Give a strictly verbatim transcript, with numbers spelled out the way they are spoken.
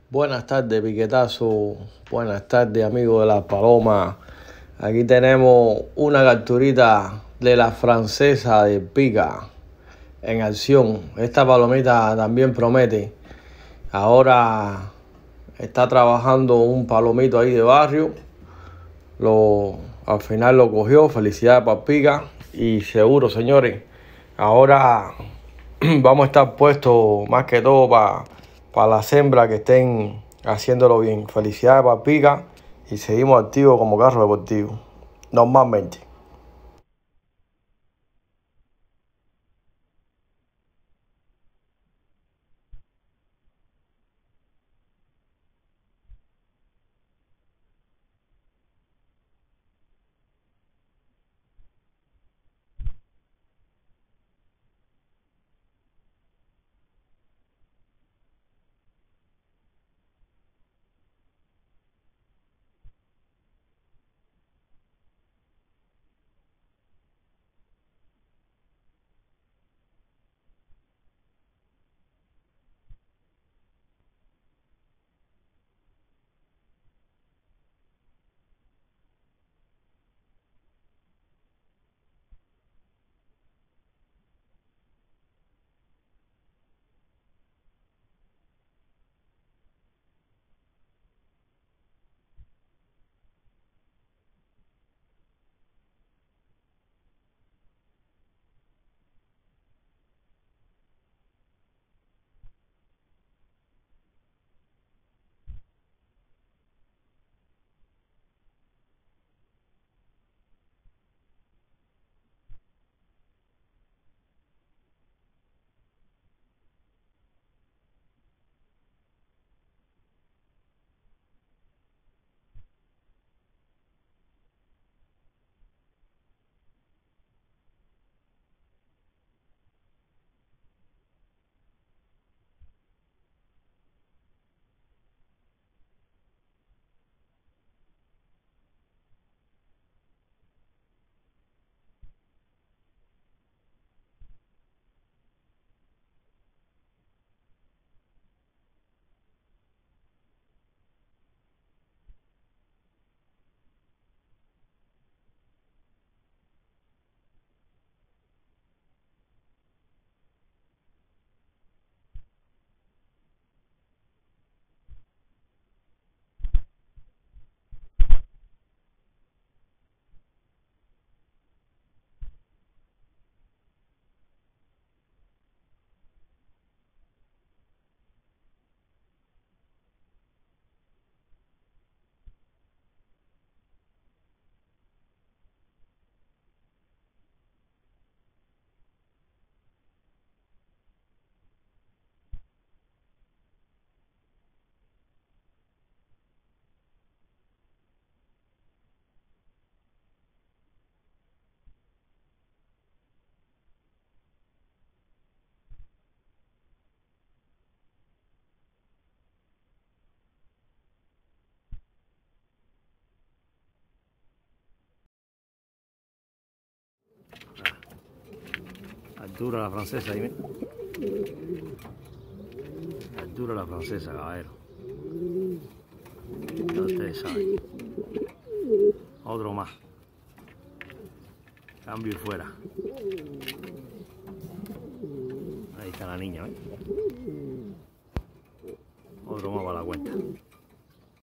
Buenas tardes, Piquetazo. Buenas tardes, amigos de la Paloma. Aquí tenemos una capturita de la francesa de Pica en acción. Esta palomita también promete. Ahora está trabajando un palomito ahí de barrio. Lo, al final lo cogió. Felicidades para Pica. Y seguro, señores, ahora vamos a estar puestos más que todo para pa las hembras que estén haciéndolo bien. Felicidades para Pica y seguimos activos como carro deportivo, normalmente. Altura la francesa ahí, mira. Altura la francesa, caballero. Ya ustedes saben. Otro más. Cambio y fuera. Ahí está la niña, ¿ves? Otro más para la cuenta.